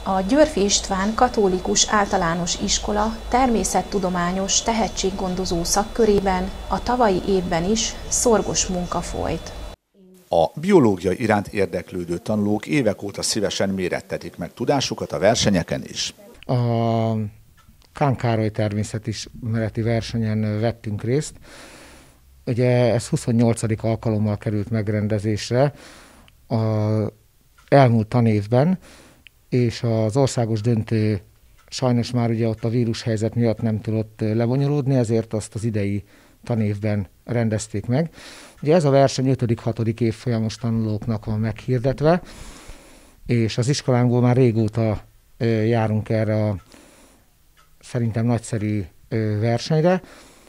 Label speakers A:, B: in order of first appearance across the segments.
A: A Györffy István Katolikus Általános Iskola természettudományos tehetséggondozó szakkörében a tavalyi évben is szorgos munka folyt.
B: A biológia iránt érdeklődő tanulók évek óta szívesen mérettetik meg tudásukat a versenyeken is.
C: A Kán Károly természetismereti versenyen vettünk részt. Ugye ez 28. alkalommal került megrendezésre az elmúlt tanévben, és az országos döntő sajnos már ugye ott a vírushelyzet miatt nem tudott lebonyolódni, ezért azt az idei tanévben rendezték meg. Ugye ez a verseny 5.-6. évfolyamos tanulóknak van meghirdetve, és az iskolánkból már régóta járunk erre a szerintem nagyszerű versenyre,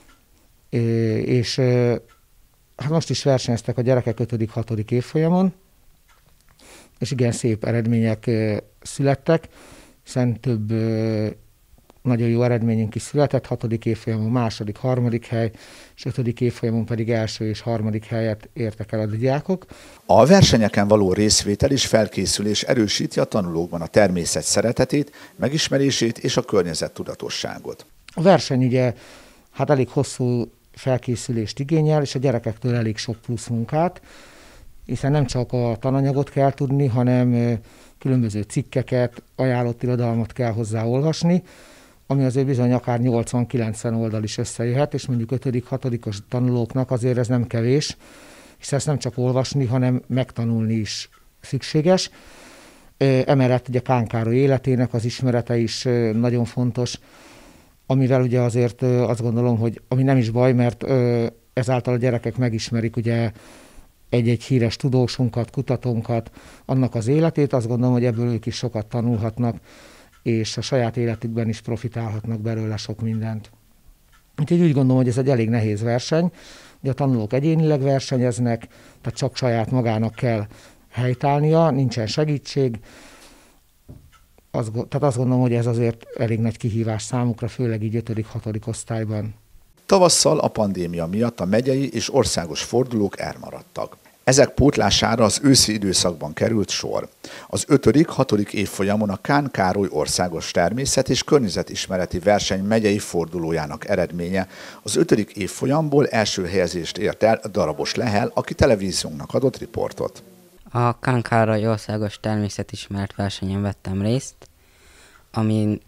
C: és hát most is versenyeztek a gyerekek 5.-6. évfolyamon, és igen szép eredmények születtek, hiszen több nagyon jó eredményünk is született, 6. évfolyamon második, harmadik hely, és 5. évfolyamon pedig első és harmadik helyet értek el a diákok.
B: A versenyeken való részvétel és felkészülés erősíti a tanulókban a természet szeretetét, megismerését és a környezettudatosságot.
C: A verseny ugye hát elég hosszú felkészülést igényel, és a gyerekektől elég sok plusz munkát, hiszen nem csak a tananyagot kell tudni, hanem különböző cikkeket, ajánlott irodalmat kell hozzá olvasni, ami azért bizony akár 80-90 oldal is összejöhet, és mondjuk 5.-6. tanulóknak azért ez nem kevés, hiszen ezt nem csak olvasni, hanem megtanulni is szükséges. Emellett ugye Kán Károly életének az ismerete is nagyon fontos, amivel ugye azért azt gondolom, hogy ami nem is baj, mert ezáltal a gyerekek megismerik ugye egy-egy híres tudósunkat, kutatónkat, annak az életét, azt gondolom, hogy ebből ők is sokat tanulhatnak, és a saját életükben is profitálhatnak belőle sok mindent. Úgyhogy úgy gondolom, hogy ez egy elég nehéz verseny, hogy a tanulók egyénileg versenyeznek, tehát csak saját magának kell helytállnia, nincsen segítség. Tehát azt gondolom, hogy ez azért elég nagy kihívás számukra, főleg így 5.-6. osztályban.
B: Tavasszal a pandémia miatt a megyei és országos fordulók elmaradtak. Ezek pótlására az őszi időszakban került sor. Az 5.-6. évfolyamon a Kán Károly országos természet- és környezetismereti verseny megyei fordulójának eredménye az 5. évfolyamból első helyezést ért el Darabos Lehel, aki televíziónknak adott riportot.
D: A Kán Károly országos természetismeret versenyen vettem részt, amin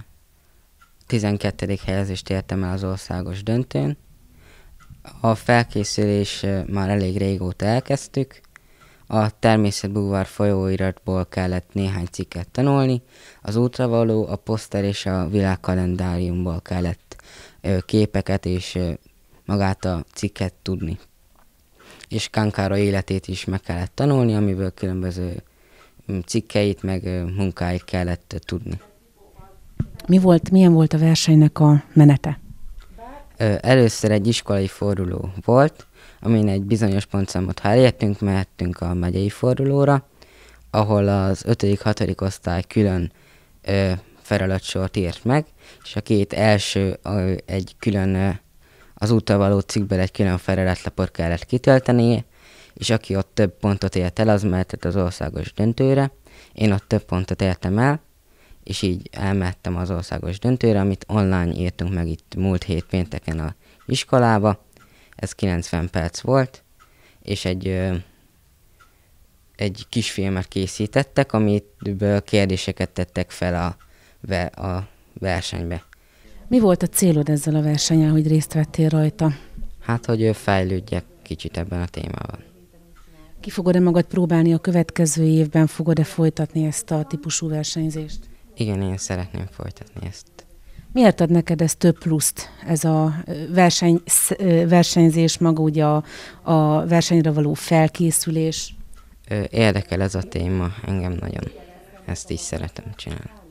D: 12. helyezést értem el az országos döntőn. A felkészülés már elég régóta elkezdtük. A Természetbulvár folyóiratból kellett néhány cikket tanulni, az útravaló, a poszter és a világkalendáriumból kellett képeket és magát a cikket tudni. És Kán Károly életét is meg kellett tanulni, amiből különböző cikkeit meg munkáit kellett tudni.
E: Milyen volt a versenynek a menete?
D: Először egy iskolai forduló volt, amin egy bizonyos pontszámot, ha elértünk, mehettünk a megyei fordulóra, ahol az 5.-6. osztály külön feladatsort írt meg, és a két első egy külön, az útravaló cikkből egy külön feladatlapot kellett kitöltenie, és aki ott több pontot ért el, az mehetett az országos döntőre. Én ott több pontot értem el, és így elmehettem az országos döntőre, amit online írtunk meg itt múlt hét pénteken az iskolába. Ez 90 perc volt, és egy kis filmet készítettek, amiből kérdéseket tettek fel a versenybe.
E: Mi volt a célod ezzel a versennyel, hogy részt vettél rajta?
D: Hát, hogy fejlődjek kicsit ebben a témában.
E: Ki fogod-e magad próbálni a következő évben, fogod-e folytatni ezt a típusú versenyzést?
D: Igen, én szeretném folytatni ezt.
E: Miért ad neked ez több pluszt, ez a versenyzés, maga ugye a versenyre való felkészülés?
D: Érdekel ez a téma, engem nagyon. Ezt is szeretem csinálni.